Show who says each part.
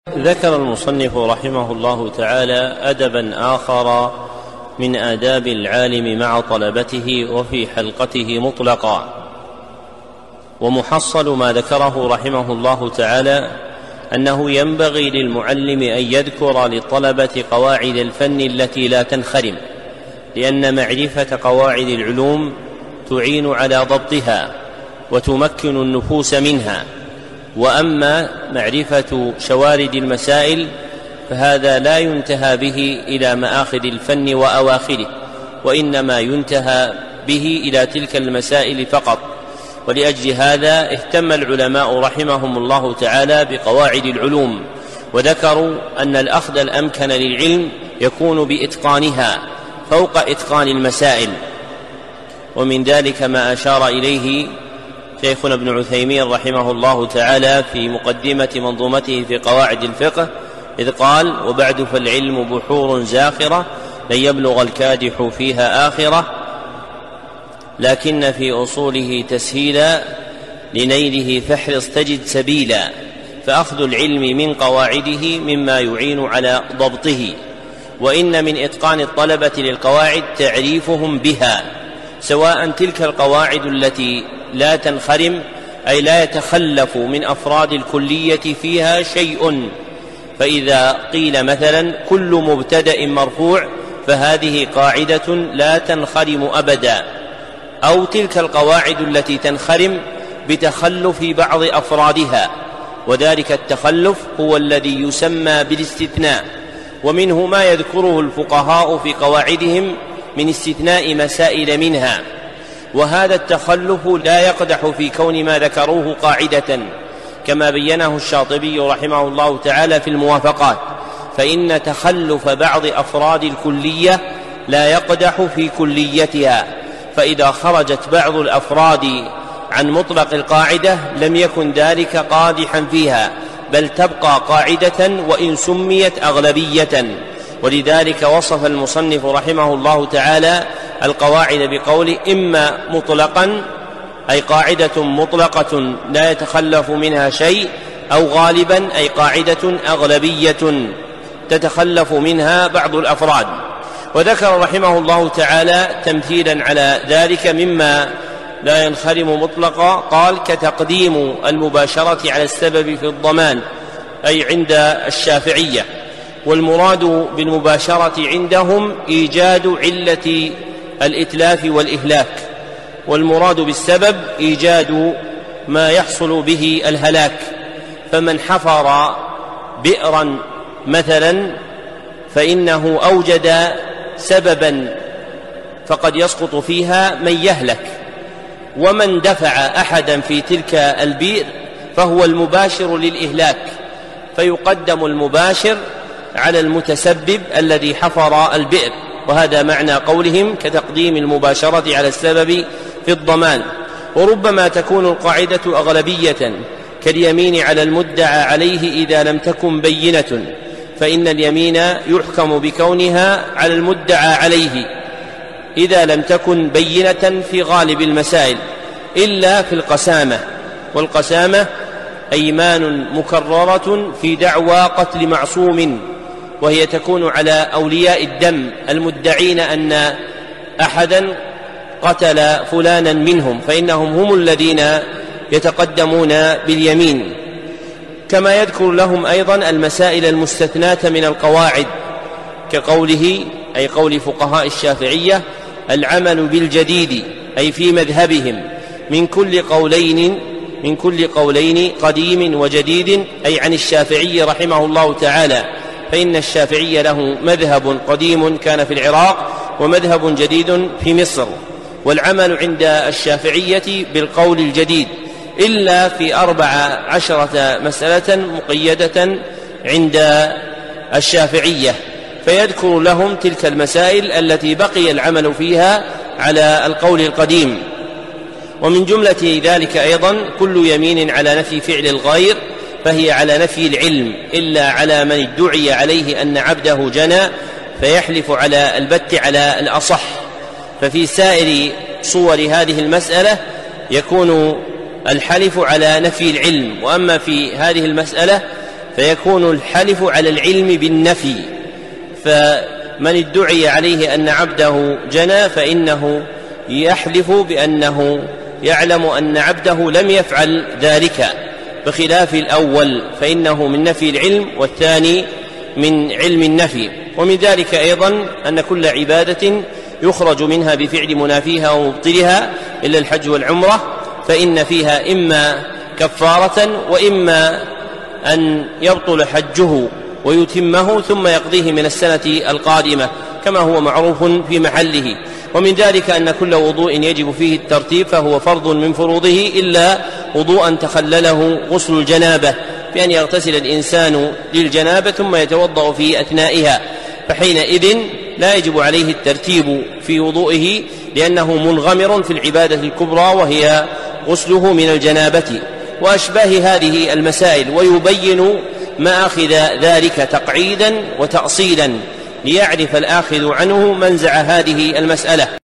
Speaker 1: ذكر المصنف رحمه الله تعالى أدبا آخر من آداب العالم مع طلبته وفي حلقته مطلقا. ومحصل ما ذكره رحمه الله تعالى أنه ينبغي للمعلم أن يذكر للطلبة قواعد الفن التي لا تنخرم، لأن معرفة قواعد العلوم تعين على ضبطها وتمكن النفوس منها، وأما معرفة شوارد المسائل فهذا لا ينتهى به إلى مآخذ الفن وأواخره، وإنما ينتهى به إلى تلك المسائل فقط. ولأجل هذا اهتم العلماء رحمهم الله تعالى بقواعد العلوم، وذكروا أن الأخذ الأمكن للعلم يكون بإتقانها فوق إتقان المسائل. ومن ذلك ما أشار إليه شيخنا ابن عثيمين رحمه الله تعالى في مقدمة منظومته في قواعد الفقه، إذ قال: وبعد فالعلم بحور زاخرة لن يبلغ الكادح فيها آخرة، لكن في أصوله تسهيلا لنيله فاحرص تجد سبيلا. فأخذ العلم من قواعده مما يعين على ضبطه، وإن من إتقان الطلبة للقواعد تعريفهم بها، سواء تلك القواعد التي لا تنخرم أي لا يتخلف من أفراد الكلية فيها شيء، فإذا قيل مثلا كل مبتدأ مرفوع فهذه قاعدة لا تنخرم أبدا، أو تلك القواعد التي تنخرم بتخلف بعض أفرادها، وذلك التخلف هو الذي يسمى بالاستثناء، ومنه ما يذكره الفقهاء في قواعدهم من استثناء مسائل منها. وهذا التخلف لا يقدح في كون ما ذكروه قاعدة، كما بينه الشاطبي رحمه الله تعالى في الموافقات، فإن تخلف بعض أفراد الكلية لا يقدح في كليتها، فإذا خرجت بعض الأفراد عن مطلق القاعدة لم يكن ذلك قادحا فيها، بل تبقى قاعدة وإن سميت أغلبية. ولذلك وصف المصنف رحمه الله تعالى القواعد بقول: إما مطلقا أي قاعدة مطلقة لا يتخلف منها شيء، أو غالبا أي قاعدة أغلبية تتخلف منها بعض الأفراد. وذكر رحمه الله تعالى تمثيلا على ذلك مما لا ينخرم مطلقا، قال: كتقديم المباشرة على السبب في الضمان، أي عند الشافعية، والمراد بالمباشرة عندهم إيجاد علة الإتلاف والإهلاك، والمراد بالسبب إيجاد ما يحصل به الهلاك. فمن حفر بئرا مثلا فإنه أوجد سببا فقد يسقط فيها من يهلك، ومن دفع أحدا في تلك البئر فهو المباشر للإهلاك، فيقدم المباشر على المتسبب الذي حفر البئر. وهذا معنى قولهم كتقديم المباشرة على السبب في الضمان. وربما تكون القاعدة أغلبية كاليمين على المدعى عليه إذا لم تكن بينة، فإن اليمين يحكم بكونها على المدعى عليه إذا لم تكن بينة في غالب المسائل، إلا في القسامة، والقسامة أيمان مكررة في دعوى قتل معصوم، وهي تكون على أولياء الدم المدعين أن أحدا قتل فلانا منهم، فإنهم هم الذين يتقدمون باليمين. كما يذكر لهم أيضا المسائل المستثناة من القواعد، كقوله أي قول فقهاء الشافعية: العمل بالجديد، أي في مذهبهم من كل قولين قديم وجديد، أي عن الشافعي رحمه الله تعالى، فإن الشافعي له مذهب قديم كان في العراق ومذهب جديد في مصر. والعمل عند الشافعية بالقول الجديد إلا في 14 مسألة مقيدة عند الشافعية، فيذكر لهم تلك المسائل التي بقي العمل فيها على القول القديم. ومن جملة ذلك أيضا كل يمين على نفي فعل الغير فهي على نفي العلم، إلا على من ادعي عليه أن عبده جنى فيحلف على البت على الأصح. ففي سائر صور هذه المسألة يكون الحلف على نفي العلم، وأما في هذه المسألة فيكون الحلف على العلم بالنفي. فمن ادعي عليه أن عبده جنى فإنه يحلف بأنه يعلم أن عبده لم يفعل ذلك، بخلاف الأول فإنه من نفي العلم والثاني من علم النفي. ومن ذلك أيضا أن كل عبادة يخرج منها بفعل منافيها ومبطلها إلا الحج والعمرة، فإن فيها إما كفارة وإما أن يبطل حجه ويتمه ثم يقضيه من السنة القادمة كما هو معروف في محله. ومن ذلك أن كل وضوء يجب فيه الترتيب فهو فرض من فروضه إلا وضوءا تخلله غسل الجنابة، بأن يغتسل الإنسان للجنابة ثم يتوضأ في أثنائها، فحينئذ لا يجب عليه الترتيب في وضوئه لأنه منغمر في العبادة الكبرى وهي غسله من الجنابة وأشباه هذه المسائل. ويبين مآخذ ذلك تقعيدا وتأصيلا ليعرف الآخذ عنه منزع هذه المسألة.